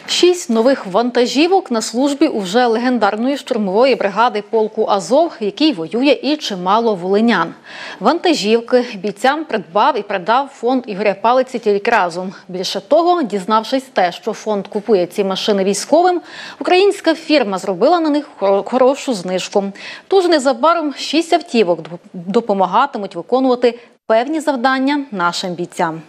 6 нових вантажівок на службі у вже легендарної штурмової бригади полку «Азов», який воює і чимало волинян. Вантажівки бійцям придбав і передав фонд Ігоря Палиці «Тільки разом». Більше того, дізнавшись те, що фонд купує ці машини військовим, українська фірма зробила на них хорошу знижку. Тож незабаром 6 автівок допомагатимуть виконувати певні завдання нашим бійцям.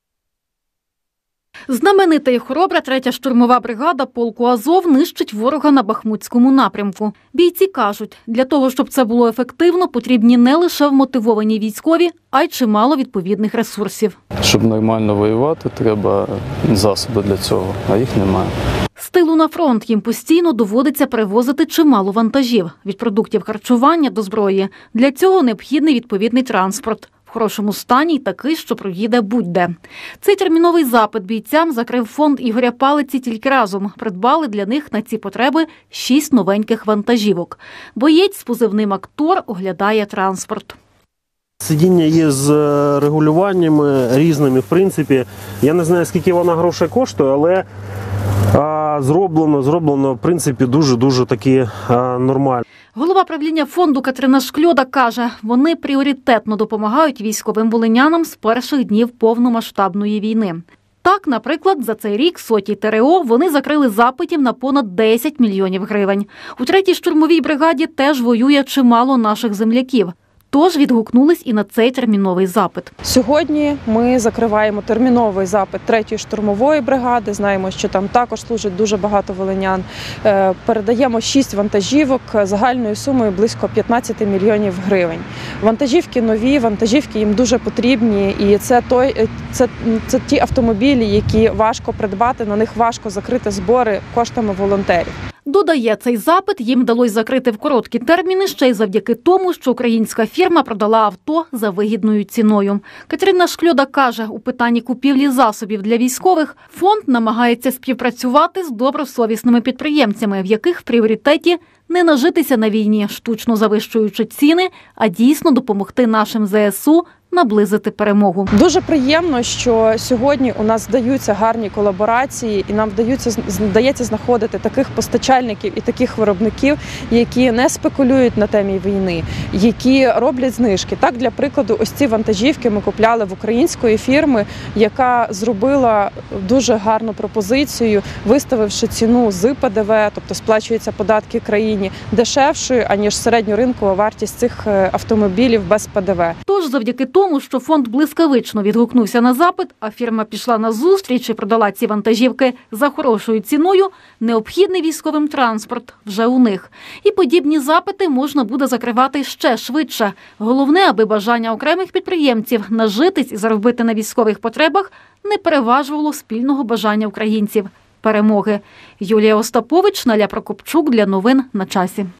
Знаменита і хоробра 3-я штурмова бригада полку «Азов» нищить ворога на Бахмутському напрямку. Бійці кажуть, для того, щоб це було ефективно, потрібні не лише вмотивовані військові, а й чимало відповідних ресурсів. Щоб нормально воювати, треба засоби для цього, а їх немає. З тилу на фронт їм постійно доводиться перевозити чимало вантажів – від продуктів харчування до зброї. Для цього необхідний відповідний транспорт. В хорошому стані й такий, що проїде будь-де. Цей терміновий запит бійцям закрив фонд Ігоря Палиці «Тільки разом». Придбали для них на ці потреби 6 новеньких вантажівок. Боєць з позивним «Актор» оглядає транспорт. Сидіння є з регулюваннями різними, в принципі. Я не знаю, скільки вона грошей коштує, але зроблено, в принципі, дуже таки нормально. Голова правління фонду Катерина Шкльода каже, вони пріоритетно допомагають військовим волинянам з перших днів повномасштабної війни. Так, наприклад, за цей рік сотій ТРО вони закрили запитів на понад 10 мільйонів гривень. У 3-й штурмовій бригаді теж воює чимало наших земляків. Тож відгукнулись і на цей терміновий запит. Сьогодні ми закриваємо терміновий запит 3-ї штурмової бригади. Знаємо, що там також служить дуже багато волинян. Передаємо 6 вантажівок загальною сумою близько 15 мільйонів гривень. Вантажівки нові, вантажівки їм дуже потрібні. І це ті автомобілі, які важко придбати, на них важко закрити збори коштами волонтерів. Додає, цей запит їм вдалося закрити в короткі терміни ще й завдяки тому, що українська фірма продала авто за вигідною ціною. Катерина Шкльода каже, у питанні купівлі засобів для військових фонд намагається співпрацювати з добросовісними підприємцями, в яких в пріоритеті не нажитися на війні, штучно завищуючи ціни, а дійсно допомогти нашим ЗСУ наблизити перемогу. Дуже приємно, що сьогодні у нас вдаються гарні колаборації і нам вдається знаходити таких постачальників і таких виробників, які не спекулюють на темі війни, які роблять знижки. Так, для прикладу, ось ці вантажівки ми купляли в української фірми, яка зробила дуже гарну пропозицію, виставивши ціну з ПДВ, тобто сплачуються податки країні, дешевшою, аніж середньоринкова вартість цих автомобілів без ПДВ. Тож завдяки тому, що фонд блискавично відгукнувся на запит, а фірма пішла на зустріч і продала ці вантажівки за хорошою ціною, необхідний військовим транспорт вже у них. І подібні запити можна буде закривати ще швидше. Головне, аби бажання окремих підприємців нажитись і заробити на військових потребах не переважувало спільного бажання українців – перемоги. Юлія Остапович, Наля Прокопчук для новин на часі.